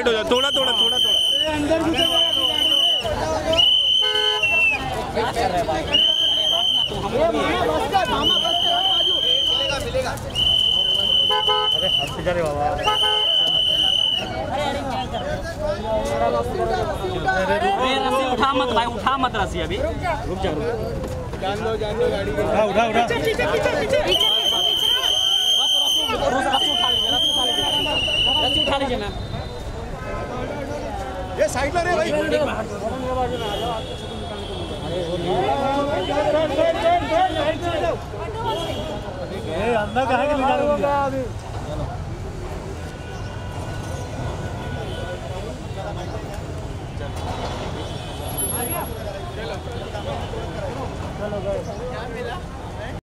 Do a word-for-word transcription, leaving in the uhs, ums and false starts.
Side हो जाओ, थोड़ा थोड़ा थोड़ा थोड़ा अंदर मिलेगा। अरे हाथ से जा रहे बाबा। रस्सी उठा मत भाई, उठा मत रस्सी अभी। रुक जा रुक जा, जान दो जान दो गाड़ी। उठा उठा उठा पीछे पीछे पीछे पीछे बस रस्सी उठा लीजिए, रस्सी उठा लीजिए, रस्सी उठा लीजिए मैम। ये साइड में रे भाई। ये अंदर कहाँ के निकालोगे अभी? चलो गए।